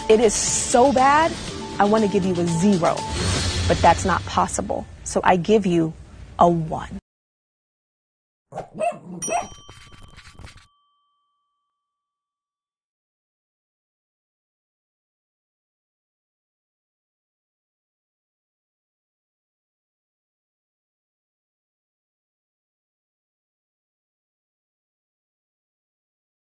It is so bad, I want to give you a 0, but that's not possible. So I give you a 1.